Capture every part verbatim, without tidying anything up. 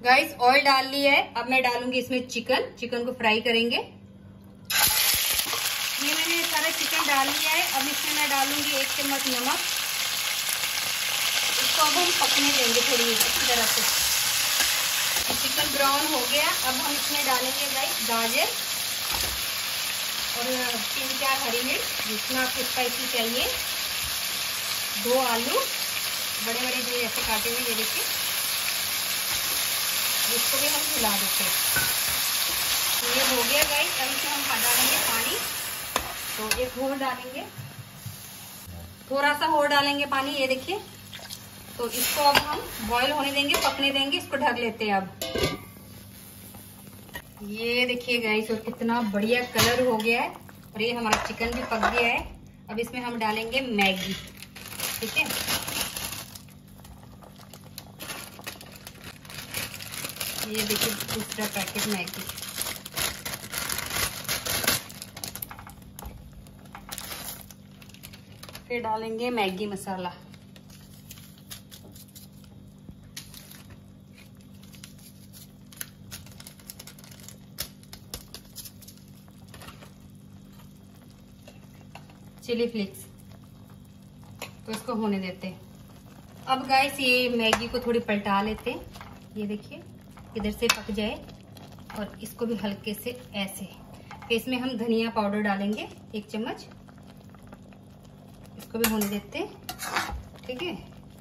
Guys oil डाल लिया है। अब मैं डालूंगी इसमें चिकन। चिकन को फ्राई करेंगे। ये मैंने सारा चिकन डाल लिया है। अब इसमें मैं डालूंगी एक चम्मच नमक। इसको अब हम पकने देंगे थोड़ी अच्छी तरह से। चिकन ब्राउन हो गया। अब हम इसमें डालेंगे गाइस गाजर और तीन चार हरी मिर्च, जितना आपको स्पाइसी चाहिए। दो आलू बड़े बड़े जो ऐसे काटे हुए, ये देखिए। इसको भी हम हिला देते हैं। ये हो गया गाइस। अब इसमें हम डालेंगे पानी। तो एक और डालेंगे, थोड़ा सा और डालेंगे पानी, ये देखिए। तो इसको अब हम बॉईल होने देंगे, पकने देंगे। इसको ढक लेते हैं अब। ये देखिए गाइस, और कितना बढ़िया कलर हो गया है। और ये हमारा चिकन भी पक गया है। अब इसमें हम डालेंगे मैगी। ठीक है, ये देखिए दूसरा पैकेट मैगी। फिर डालेंगे मैगी मसाला। Chilli flakes. तो इसको होने देते हैं। अब गाइस ये मैगी को थोड़ी पलटा लेते हैं। ये देखिए इधर से पक जाए। और इसको भी हल्के से ऐसे। फिर इसमें हम धनिया पाउडर डालेंगे एक चम्मच। इसको भी होने देते हैं। ठीक है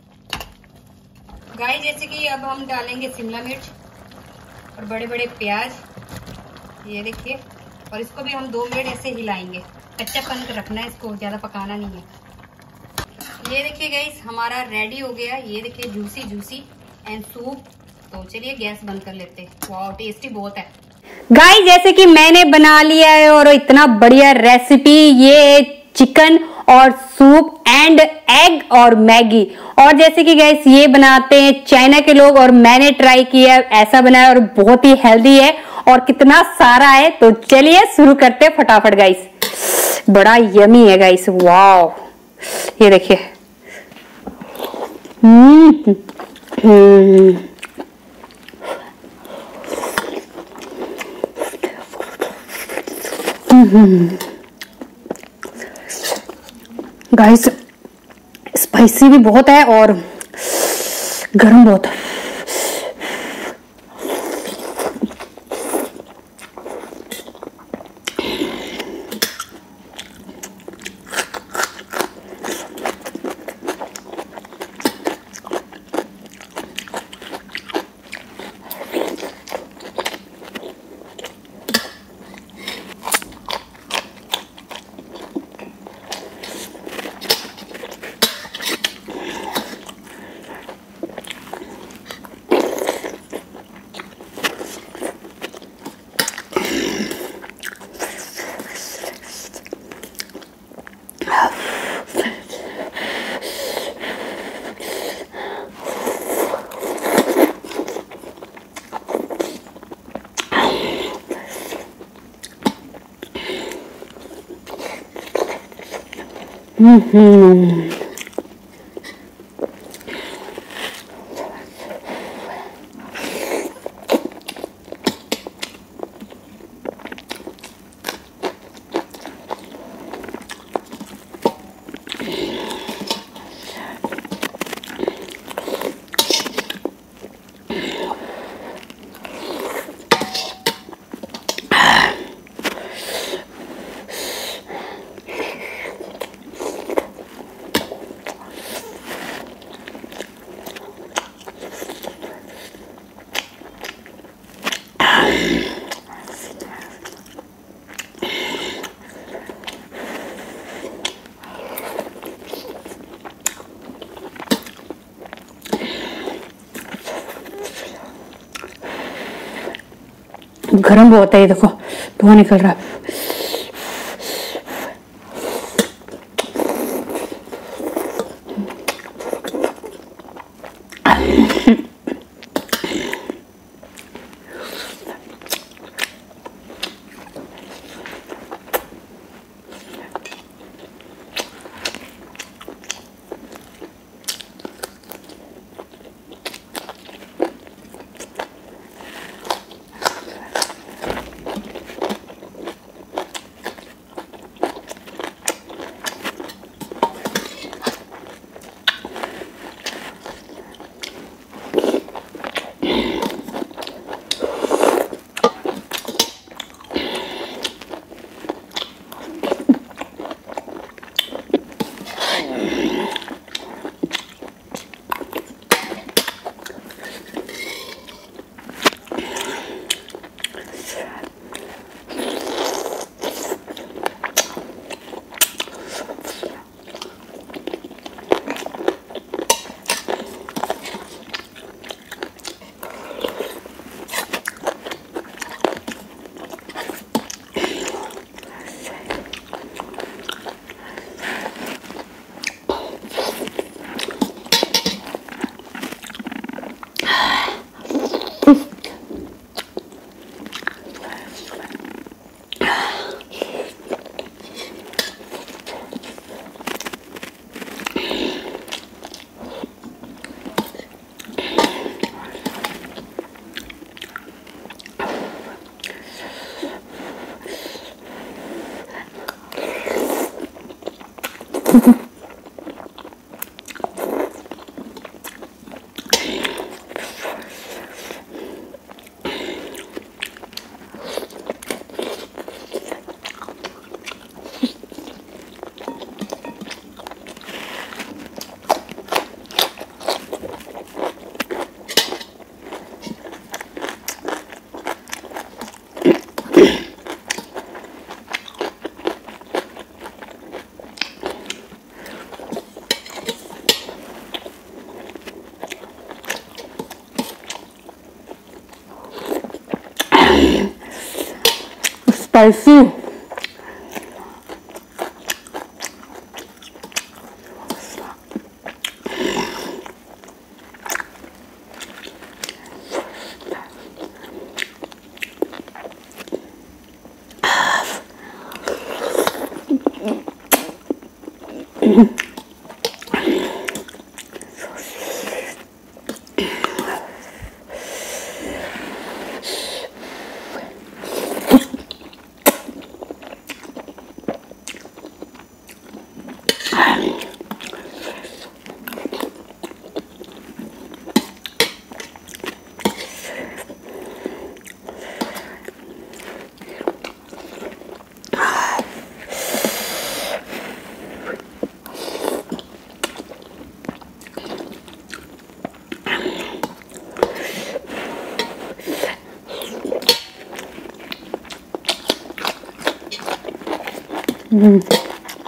गाइस, जैसे कि अब हम डालेंगे शिमला मिर्च और बड़े बड़े प्याज। ये देखिए, और इसको भी हम दो मिनट ऐसे हिलाएंगे। कच्चापन रखना है, इसको ज्यादा पकाना नहीं है। ये देखिए गाइस, हमारा रेडी हो गया। ये देखिए जूसी जूसी एंड सूप। तो चलिए गैस बंद कर लेते हैं। वाह, टेस्टी बहुत है गाइस। जैसे कि मैंने बना लिया है और इतना बढ़िया रेसिपी, ये चिकन और सूप एंड एग और मैगी। और जैसे कि गाइस ये बनाते हैं चाइना के लोग, और मैंने ट्राई किया ऐसा बनाया और बहुत ही हेल्दी है और कितना सारा है। तो चलिए शुरू करते हैं फटाफट गाइस। बड़ा यमी है गाइस। वाओ, ये देखिए। हम्म हम्म गाइस स्पाइसी भी बहुत है और गर्म बहुत है। हम्म गरम बहुत है। ये देखो धुआं निकल रहा है। स्पाइसी। Mm.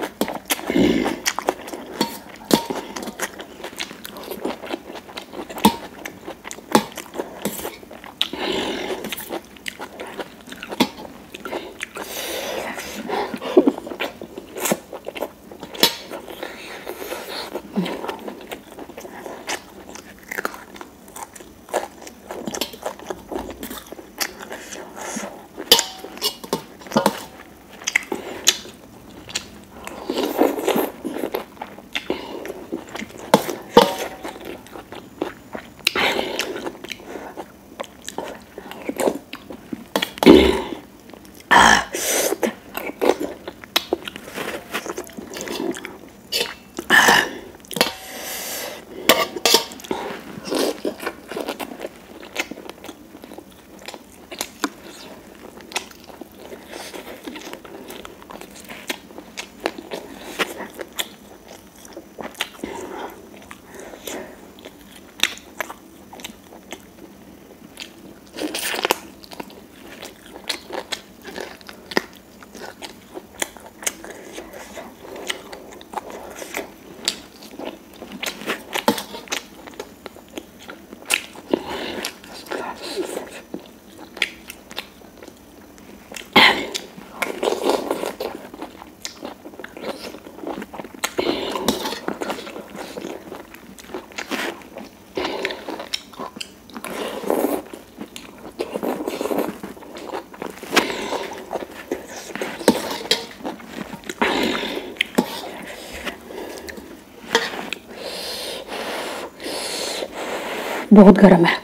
बहुत गर्म है।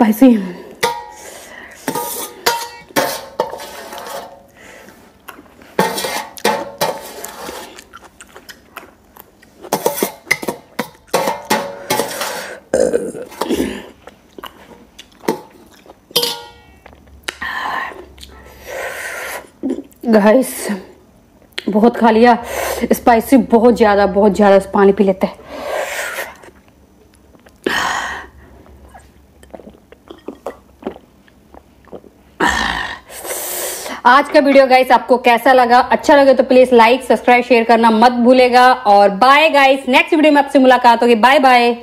स्पाइसी। गाइस बहुत खा लिया, स्पाइसी बहुत ज्यादा बहुत ज्यादा। पानी पी लेते हैं। आज का वीडियो गाइस आपको कैसा लगा? अच्छा लगे तो प्लीज लाइक सब्सक्राइब शेयर करना मत भूलेगा। और बाय गाइस, नेक्स्ट वीडियो में आपसे मुलाकात होगी। Bye bye.